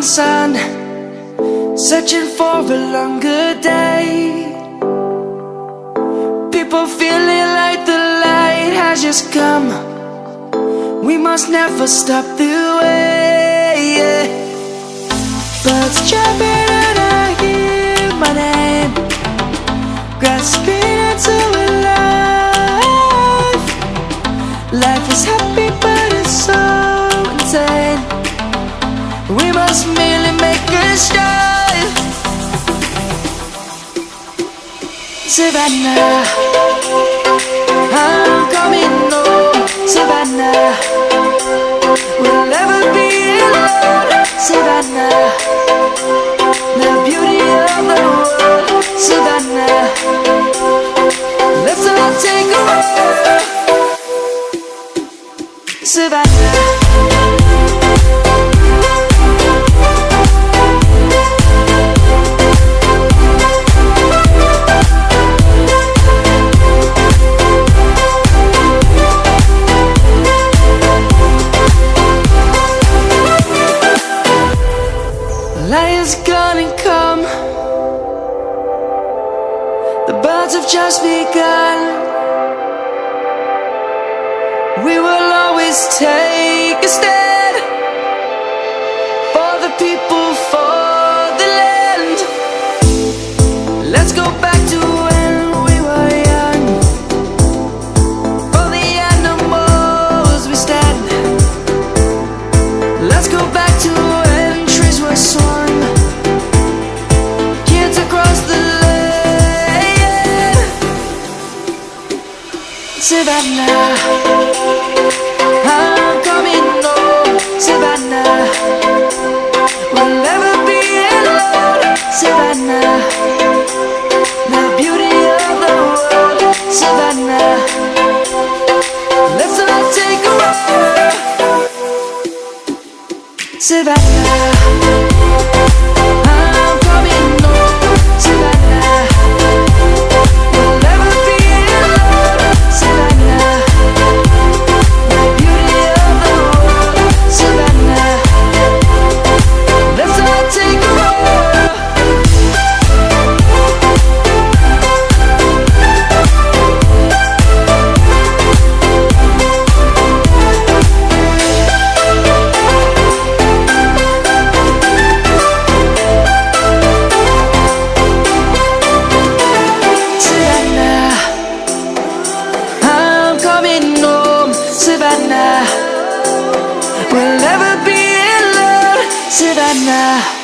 sun, searching for a longer day. People feeling like the light has just come. We must never stop the way, yeah. Birds chirping and I hear my name, grasping into a life. Life is happy but it's so insane. We must merely make a start. Savannah, I'm coming home. Savannah, we'll never be alone. Savannah, the beauty of the world. Savannah, let's all take a walk. Savannah. Light is gonna come. The birds have just begun. We will always take a stand for the people, for the land. Let's go back to when we were young. For the animals we stand. Let's go back to when trees were swung. Savannah, I'm coming home. Savannah, we'll never be alone. Savannah, the beauty of the world. Savannah, let's all take a walk. Savannah, I'm coming home. Savannah, we'll never be alone. Savannah, the beauty of the world. Savannah, let's all take a walk. Savannah, we'll never be alone. Savannah.